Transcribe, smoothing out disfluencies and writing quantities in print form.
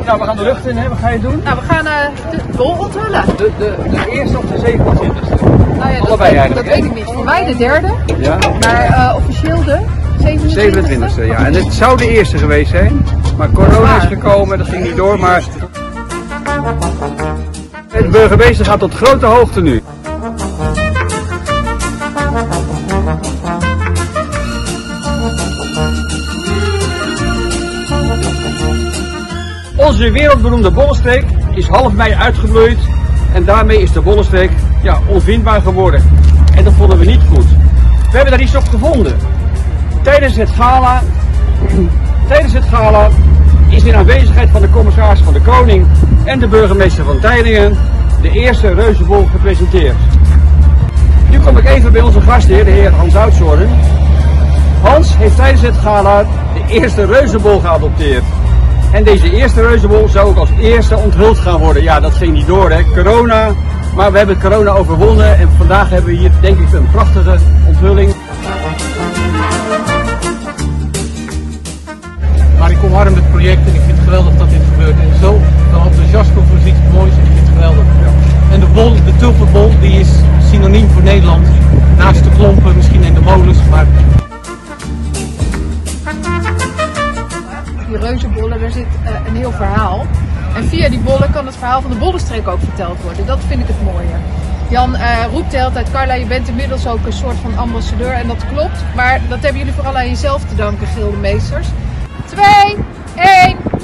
Nou, we gaan de lucht in, hè? Wat ga je doen? Nou, we gaan de bol onthullen. De eerste of de 27e? Nou ja, Allebei eigenlijk. Dat weet ik niet. Voor mij de derde. Ja. Maar officieel de 27e. Ja. En het zou de eerste geweest zijn. Maar corona is gekomen, dat ging niet door. Maar de burgemeester gaat tot grote hoogte nu. Onze wereldberoemde Bollenstreek is half mei uitgebloeid en daarmee is de Bollenstreek onvindbaar geworden. En dat vonden we niet goed. We hebben daar iets op gevonden. Tijdens het gala is in aanwezigheid van de commissaris van de Koning en de burgemeester van Teylingen de eerste reuzenbol gepresenteerd. Nu kom ik even bij onze gastheer, de heer Hans Oudshoorn. Hans heeft tijdens het gala de eerste reuzenbol geadopteerd. En deze eerste reuzenbol zou ook als eerste onthuld gaan worden. Ja, dat ging niet door, hè. Corona. Maar we hebben corona overwonnen en vandaag hebben we hier denk ik een prachtige onthulling. Maar ik omarm het project en ik vind het geweldig dat dit gebeurt. En zo enthousiasme voor iets moois en ik vind het geweldig. En de bol, de tulpenbol, die is synoniem voor Nederland. Naast de klompen, misschien in de molens, maar... Die reuzenbollen, daar zit een heel verhaal. En via die bollen kan het verhaal van de Bollenstreek ook verteld worden. Dat vind ik het mooie. Jan roept de hele tijd, Carla, je bent inmiddels ook een soort van ambassadeur en dat klopt. Maar dat hebben jullie vooral aan jezelf te danken, gildemeesters. 2, 1...